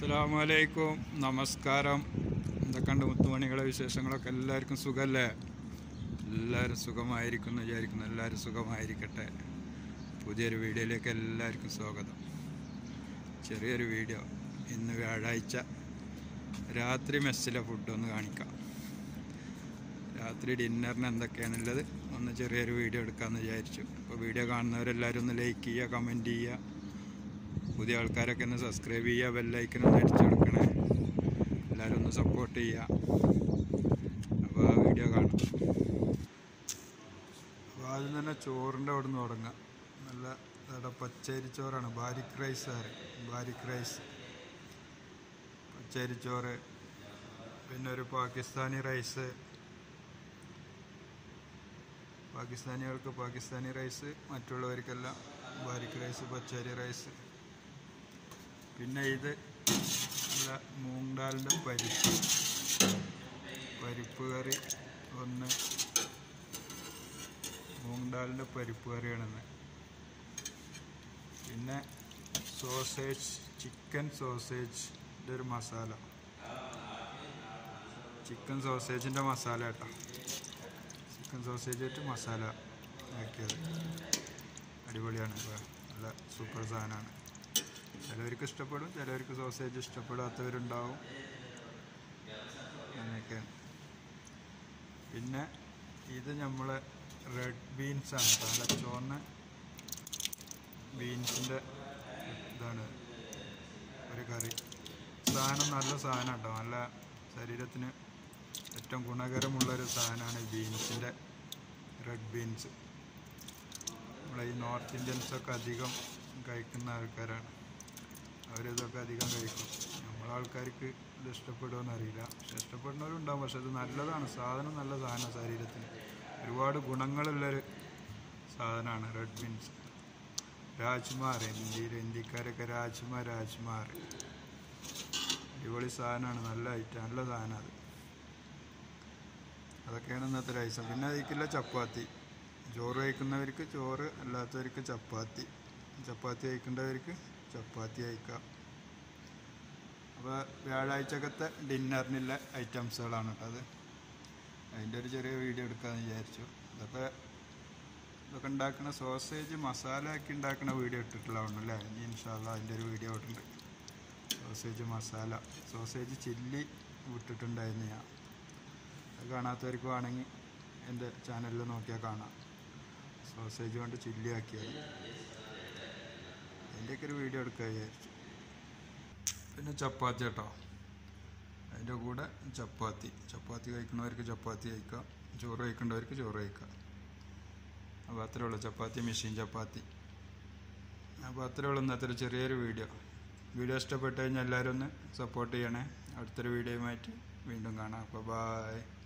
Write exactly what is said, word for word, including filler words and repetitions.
അസ്സലാമലൈക്കും, നമസ്കാരം. എന്തൊക്കെയുണ്ട് മുത്തുമണികളെ വിശേഷങ്ങളൊക്കെ? എല്ലാവർക്കും സുഖമല്ലേ? എല്ലാവരും സുഖമായിരിക്കുന്നു വിചാരിക്കുന്നു. എല്ലാവരും സുഖമായിരിക്കട്ടെ. പുതിയൊരു വീഡിയോയിലേക്ക് എല്ലാവർക്കും സ്വാഗതം. ചെറിയൊരു വീഡിയോ. ഇന്ന് വ്യാഴാഴ്ച രാത്രി മെസ്സിലെ ഫുഡ് ഒന്ന് കാണിക്കാം. രാത്രി ഡിന്നറിന് എന്തൊക്കെയാണുള്ളത് ഒന്ന് ചെറിയൊരു വീഡിയോ എടുക്കാമെന്ന് വിചാരിച്ചു. അപ്പോൾ വീഡിയോ കാണുന്നവരെല്ലാവരും ഒന്ന് ലൈക്ക് ചെയ്യുക, കമൻറ്റ് ചെയ്യുക. പുതിയ ആൾക്കാരൊക്കെ ഒന്ന് സബ്സ്ക്രൈബ് ചെയ്യുക, ബെല്ലൈക്കനൊന്ന് അടിച്ചു കൊടുക്കണേ. എല്ലാവരും ഒന്ന് സപ്പോർട്ട് ചെയ്യുക. അപ്പോൾ ആ വീഡിയോ കാണാം. അപ്പോൾ ആദ്യം തന്നെ ചോറിൻ്റെ അവിടെ നിന്ന് തുടങ്ങാം. നല്ല ഇവിടെ പച്ചരിച്ചോറാണ്, ബാരിക് റൈസ് കറി, ബാരിക് റൈസ് പച്ചരിച്ചോറ്. പിന്നെ ഒരു പാകിസ്ഥാനി റൈസ്, പാകിസ്ഥാനികൾക്ക് പാകിസ്ഥാനി റൈസ്, മറ്റുള്ളവർക്കെല്ലാം ബാരിക് റൈസ്, പച്ചരി റൈസ്. പിന്നെ ഇത് നല്ല മൂങ് ദാലിൻ്റെ പരിപ്പ് പരിപ്പ് കറി ഒന്ന്, മൂങ് ദാലിൻ്റെ പരിപ്പ് കറിയാണെന്ന്. പിന്നെ സോസേജ്, ചിക്കൻ സോസേജിൻ്റെ ഒരു മസാല, ചിക്കൻ സോസേജിൻ്റെ മസാല കേട്ടോ. ചിക്കൻ സോസേജ് ആയിട്ട് മസാല ആക്കിയത് അടിപൊളിയാണ്. നല്ല സൂപ്പർ സാധനമാണ്. ചിലവർക്ക് ഇഷ്ടപ്പെടും, ചിലവർക്ക് സോസേജ് ഇഷ്ടപ്പെടാത്തവരുണ്ടാവും. അങ്ങനെയൊക്കെയാണ്. പിന്നെ ഇത് നമ്മൾ റെഡ് ബീൻസാണ്, നല്ല ചുവന്ന ബീൻസിൻ്റെ ഇതാണ് ഒരു കറി. സാധനം നല്ല സാധനം കേട്ടോ. നല്ല ശരീരത്തിന് ഏറ്റവും ഗുണകരമുള്ളൊരു സാധനമാണ് ബീൻസിൻ്റെ, റെഡ് ബീൻസ്. നമ്മളെ ഈ നോർത്ത് ഇന്ത്യൻസൊക്കെ അധികം കഴിക്കുന്ന ആൾക്കാരാണ്. അവരിതൊക്കെ അധികം കഴിക്കും. നമ്മളെ ആൾക്കാർക്ക് ഇത് ഇഷ്ടപ്പെടുമെന്ന് അറിയില്ല, പക്ഷെ ഇഷ്ടപ്പെടുന്നവരുണ്ടാകും. പക്ഷെ ഇത് നല്ലതാണ്, സാധനം നല്ല സാധനമാണ്. ശരീരത്തിന് ഒരുപാട് ഗുണങ്ങളുള്ളൊരു സാധനമാണ് റെഡ് ബീൻസ്. രാജ്മാർ, ഇന്ത്യയിൽ ഇന്ത്യക്കാരൊക്കെ രാജ്മ രാജ്മാർ അടിപൊളി സാധനമാണ്. നല്ല ഐറ്റം, നല്ല സാധനം അത്. അതൊക്കെയാണ് ഇന്നത്തെ റൈസ്. പിന്നെ അതിലേക്കുള്ള ചപ്പാത്തി. ചോറ് കഴിക്കുന്നവർക്ക് ചോറ്, അല്ലാത്തവർക്ക് ചപ്പാത്തി. ചപ്പാത്തി കഴിക്കേണ്ടവർക്ക് ചപ്പാത്തി കഴിക്കാം. അപ്പോൾ വ്യാഴാഴ്ചക്കത്തെ ഡിന്നറിനുള്ള ഐറ്റംസുകളാണ് കേട്ടോ അത്. അതിൻ്റെ ഒരു ചെറിയ വീഡിയോ എടുക്കാമെന്ന് വിചാരിച്ചു. ഇതൊക്കെ ഇതൊക്കെ ഉണ്ടാക്കുന്ന സോസേജ് മസാല ആക്കി ഉണ്ടാക്കുന്ന വീഡിയോ ഇട്ടിട്ടുള്ളതാണല്ലേ. ഇനി ഇൻഷാ അല്ലാഹ് അതിൻ്റെ ഒരു വീഡിയോ ഇട്ടുണ്ട്. സോസേജ് മസാല, സോസേജ് ചില്ലി വിട്ടിട്ടുണ്ടായിരുന്നു ഞാൻ. അത് കാണാത്തവർക്ക് വേണമെങ്കിൽ എൻ്റെ ചാനലിൽ നോക്കിയാൽ കാണാം. സോസേജ് കൊണ്ട് ചില്ലി ആക്കിയത്, അതിൻ്റെയൊക്കെ ഒരു വീഡിയോ എടുക്കാൻ വിചാരിച്ചു. പിന്നെ ചപ്പാത്തി കേട്ടോ, അതിൻ്റെ കൂടെ ചപ്പാത്തി. ചപ്പാത്തി കഴിക്കുന്നവർക്ക് ചപ്പാത്തി കഴിക്കാം, ചോറ് കഴിക്കേണ്ടവർക്ക് ചോറ് കഴിക്കാം. അപ്പോൾ അത്രേ ഉള്ളൂ. ചപ്പാത്തി, മെഷീൻ ചപ്പാത്തി. അപ്പോൾ അത്രേ ഉള്ളൂ ഇന്നത്തെ ഒരു ചെറിയൊരു വീഡിയോ. വീഡിയോ ഇഷ്ടപ്പെട്ട് കഴിഞ്ഞാൽ എല്ലാവരും ഒന്ന് സപ്പോർട്ട് ചെയ്യണേ. അടുത്തൊരു വീഡിയോയുമായിട്ട് വീണ്ടും കാണാം. അപ്പോൾ ബായ്.